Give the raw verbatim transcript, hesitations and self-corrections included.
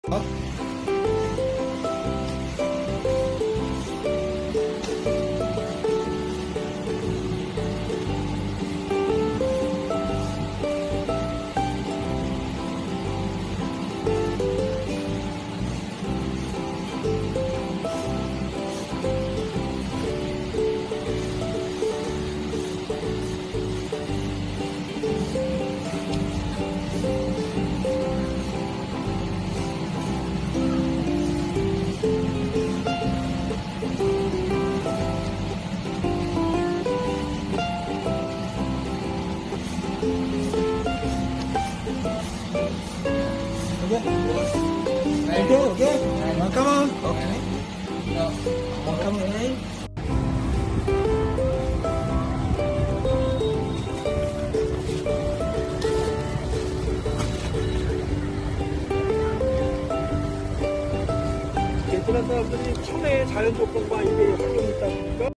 Okay? Okay, okay. Now come on. Okay. Now come in. 베트남 사람들이 천혜의 자연 조건과 이게 환경이 있다 보니까